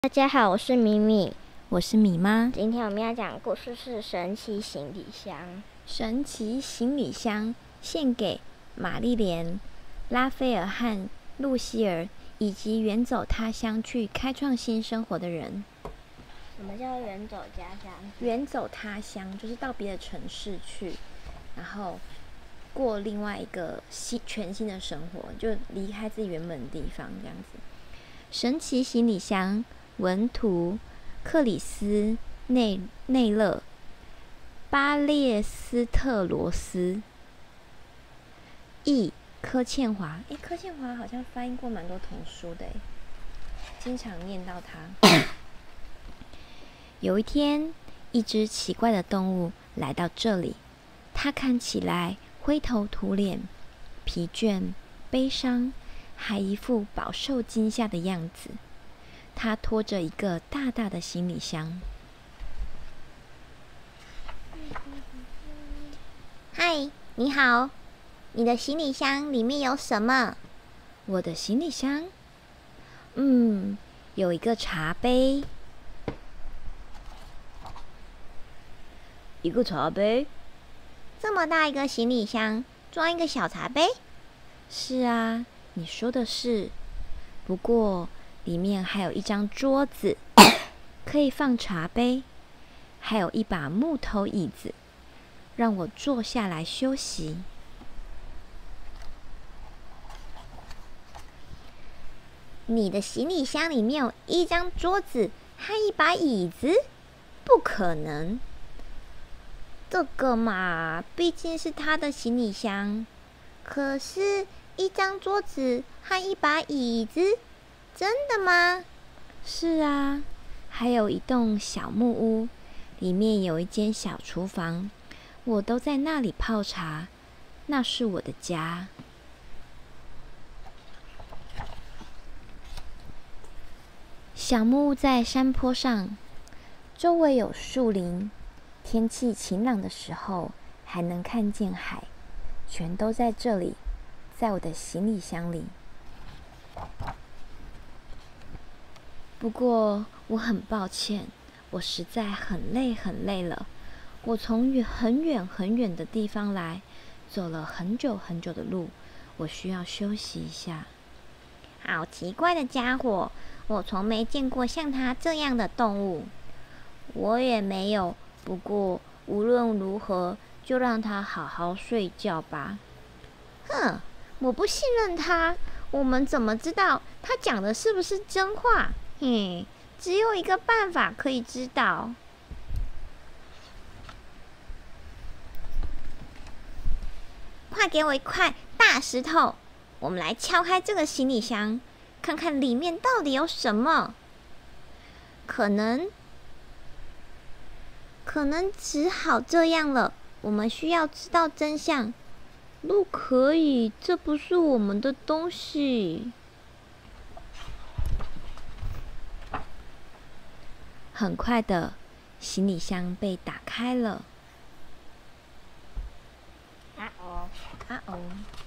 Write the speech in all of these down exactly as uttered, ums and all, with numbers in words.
大家好，我是米米， 我是米妈。 今天我们要讲的故事是《神奇行李箱》。 神奇行李箱献给玛丽莲、拉斐尔和露西尔，以及远走他乡去开创新生活的人。 什么叫远走家乡？ 远走他乡就是到别的城市去，然后过另外一个新全新的生活，就离开自己原本的地方这样子。神奇行李箱，文图克里斯内内勒巴列斯特罗斯，译柯倩华。诶，柯倩华好像翻译过蛮多童书的，经常念到他。有一天，一只奇怪的动物来到这里，它看起来灰头土脸、疲倦、悲伤，还一副饱受惊吓的样子。他拖着一个大大的行李箱。 嗨，你好，你的行李箱里面有什么？ 我的行李箱，嗯，有一个茶杯。 一个茶杯？ 这么大一个行李箱，装一个小茶杯？ 是啊，你说的是。不过里面还有一张桌子，可以放茶杯，还有一把木头椅子，让我坐下来休息。 你的行李箱里面有一张桌子和一把椅子？不可能！这个嘛，毕竟是他的行李箱。可是，一张桌子和一把椅子，真的吗？ 是啊，还有一栋小木屋，里面有一间小厨房，我都在那里泡茶，那是我的家。小木屋在山坡上，周围有树林，天气晴朗的时候还能看见海，全都在这里，在我的行李箱里。不过我很抱歉，我实在很累很累了。我从远很远很远的地方来，走了很久很久的路，我需要休息一下。 好奇怪的家伙，我从没见过像他这样的动物。我也没有，不过无论如何，就让他好好睡觉吧。哼，我不信任他，我们怎么知道他讲的是不是真话？嘿，只有一个办法可以知道。快给我一块大石头，我们来敲开这个行李箱，看看里面到底有什么。可能，可能只好这样了。我们需要知道真相。不可以，这不是我们的东西。 很快的，行李箱被打开了。 啊哦， 啊哦！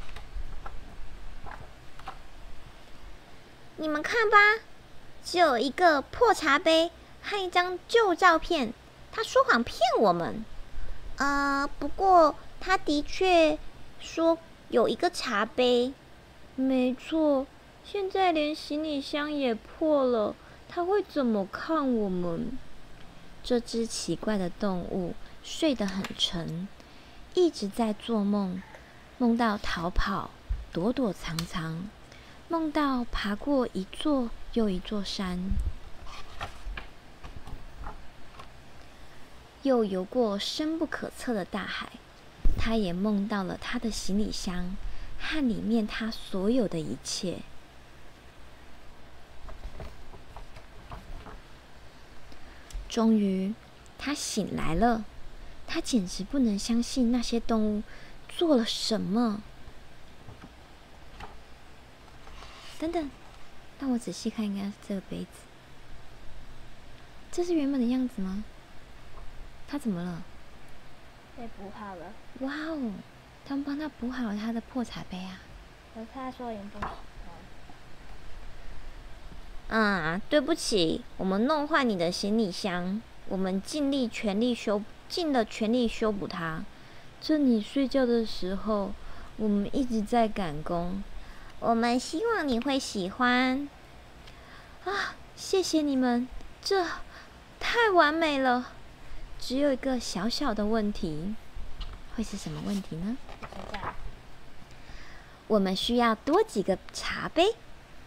你们看吧，只有一个破茶杯和一张旧照片。他说谎骗我们。呃，不过他的确说有一个茶杯。 没错，现在连行李箱也破了。他会怎么看我们？ 这只奇怪的动物睡得很沉，一直在做梦，梦到逃跑、躲躲藏藏，梦到爬过一座又一座山，又游过深不可测的大海。他也梦到了他的行李箱和里面他所有的一切。终于，他醒来了。他简直不能相信那些动物做了什么。等等，让我仔细看，应该是这个杯子。这是原本的样子吗？他怎么了？ 被补好了。 哇哦，他们帮他补好了他的破茶杯啊！ 可是他说已经不行了。 啊，对不起，我们弄坏你的行李箱，我们尽力全力修，尽了全力修补它。 趁你睡觉的时候，我们一直在赶工。 我们希望你会喜欢。 啊，谢谢你们，这太完美了。只有一个小小的问题， 会是什么问题呢？ 不知道。 我们需要多几个茶杯。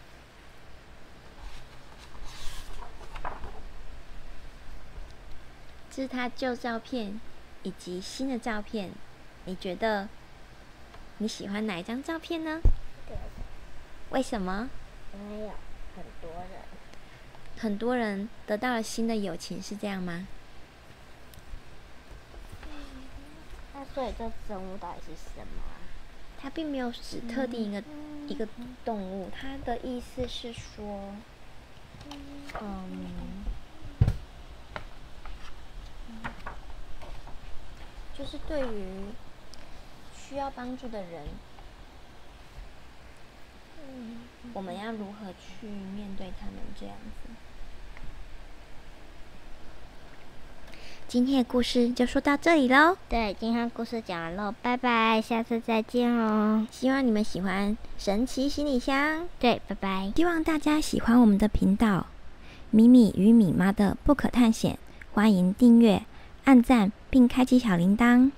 这是他旧照片以及新的照片，你觉得你喜欢哪一张照片呢？ 对。 为什么？ 因为有很多人。 很多人得到了新的友情，是这样吗？ 那所以这生物到底是什么啊？ 它并没有指特定一个、嗯、一个动物，它的意思是说，嗯，就是对于需要帮助的人，嗯，我们要如何去面对他们这样子？今天的故事就说到这里喽。 对，今天故事讲完喽，拜拜，下次再见哦。 希望你们喜欢神奇行李箱。 对，拜拜。 希望大家喜欢我们的频道，米米与米妈的不可探险，欢迎订阅、按赞并开启小铃铛。